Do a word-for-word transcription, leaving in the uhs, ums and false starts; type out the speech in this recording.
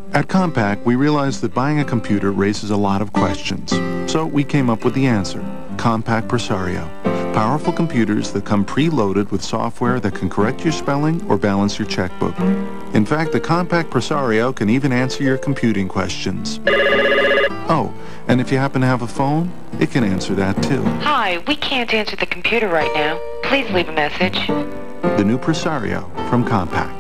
At Compaq, we realized that buying a computer raises a lot of questions. So we came up with the answer, Compaq Presario. Powerful computers that come preloaded with software that can correct your spelling or balance your checkbook. In fact, the Compaq Presario can even answer your computing questions. Oh, and if you happen to have a phone, it can answer that too. Hi, we can't answer the computer right now. Please leave a message. The new Presario from Compaq.